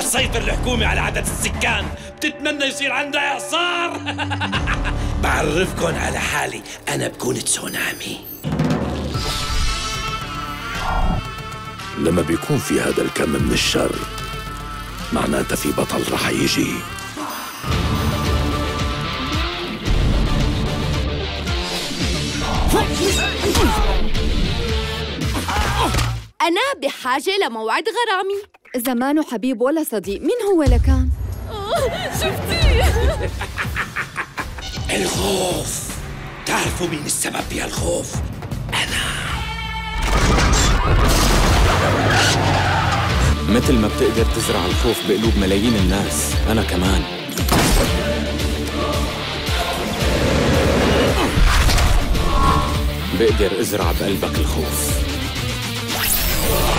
تسيطر الحكومة على عدد السكان بتتمنى يصير عندها إعصار. بعرفكن على حالي، أنا بكون تسونامي. لما بيكون في هذا الكم من الشر معناتها في بطل رح يجي. أنا بحاجة لموعد غرامي. زمانه حبيب ولا صديق، مين هو لكان؟ شفتي؟ الخوف. تعرفوا مين السبب بهالخوف؟ أنا. مثل ما بتقدر تزرع الخوف بقلوب ملايين الناس، أنا كمان. بقدر أزرع بقلبك الخوف.